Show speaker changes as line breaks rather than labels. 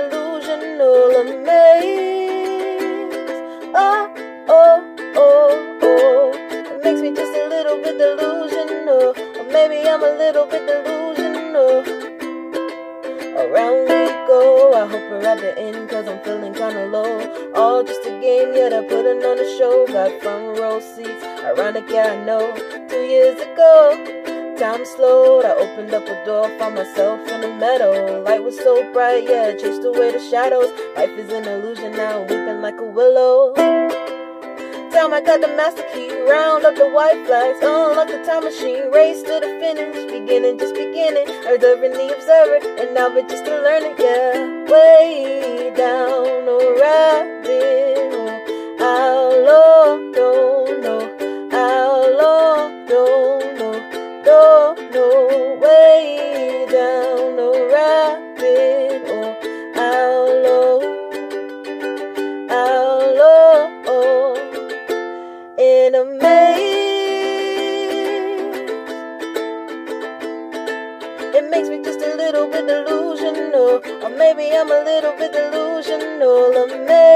delusional, amazed. Oh, oh, oh, oh. It makes me just a little bit delusional, or maybe I'm a little bit delusional. Around we go, I hope we're at the end, cause I'm feeling kinda low. All just a game, yeah, they're putting on a show. Got front row seats, ironic, yeah, I know. 2 years ago, time slowed, I opened up a door, found myself in the meadow. Light was so bright, yeah, it chased away the shadows. Life is an illusion now, weeping like a willow. Time I got the master key, round up the white flags, unlock the time machine, race to the finish, just beginning, observing the observer, and now we're just learning, yeah. Way down a rabbit hole, how long, don't know, how long, don't know, way down a rabbit hole, how long, in a maze. It makes me just a little bit delusional, or maybe I'm a little bit delusional, amazed.